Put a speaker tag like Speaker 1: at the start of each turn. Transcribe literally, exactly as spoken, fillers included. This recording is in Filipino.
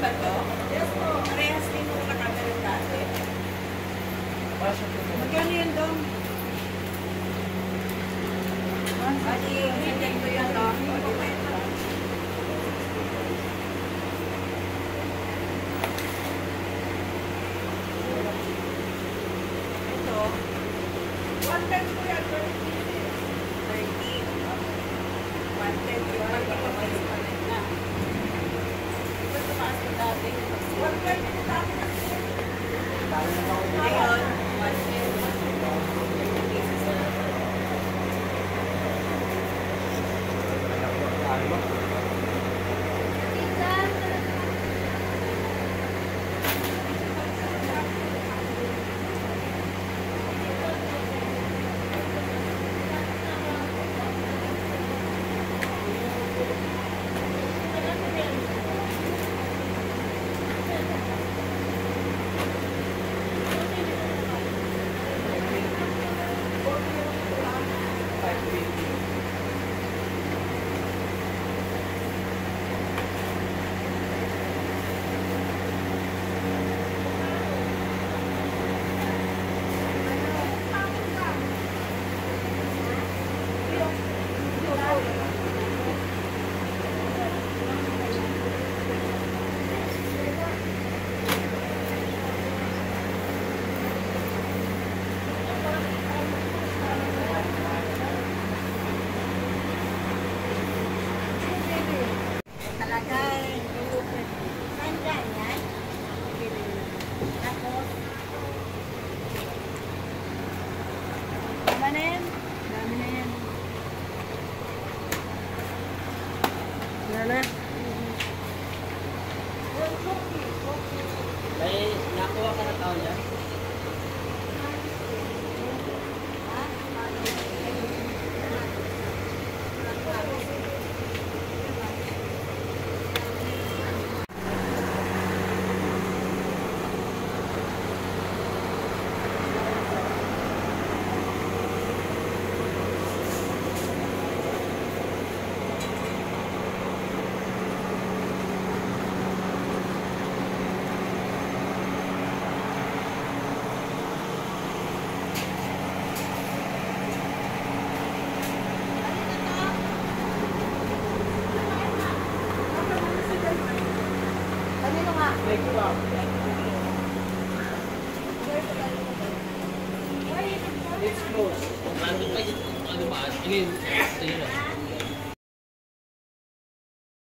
Speaker 1: ba to? Yes po. Parehas din po nakagano dati. Magkano yun doon? Bali, hintin ko yun no? Ito. one ten po yan. thirty. one ten po yan. Pagkakapalis pa rin na. Ito tumaas ko dati. one twenty po dati na. Ngayon, one ten.
Speaker 2: May nakuha ka na tao niya? It's close. Ano ba? Ano ba?